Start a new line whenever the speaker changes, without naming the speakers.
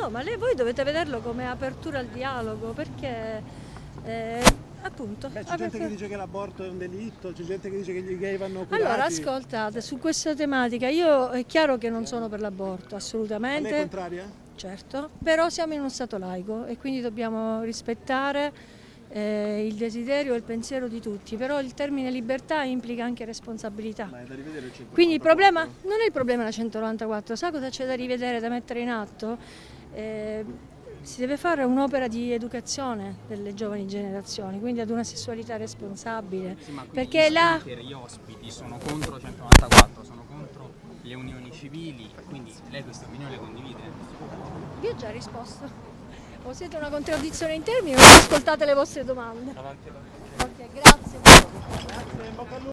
No, ma voi dovete vederlo come apertura al dialogo, perché appunto...
Beh, c'è gente che dice che l'aborto è un delitto, c'è gente che dice che gli gay vanno curati.
Allora, ascoltate, su questa tematica io è chiaro che non sono per l'aborto,
A
assolutamente.
lei è contraria?
Certo, però siamo in uno Stato laico e quindi dobbiamo rispettare il desiderio e il pensiero di tutti, però il termine libertà implica anche responsabilità.
Ma è da rivedere il 194.
Quindi il problema non è il problema della 194, sa cosa c'è da rivedere, da mettere in atto? Si deve fare un'opera di educazione delle giovani generazioni, quindi ad una sessualità responsabile.
Sì, ma
perché
gli ospiti sono contro 194, sono contro le unioni civili, quindi lei queste opinioni le condivide?
Vi ho già risposto. O siete una contraddizione in termini o non ascoltate le vostre domande. Ok, grazie.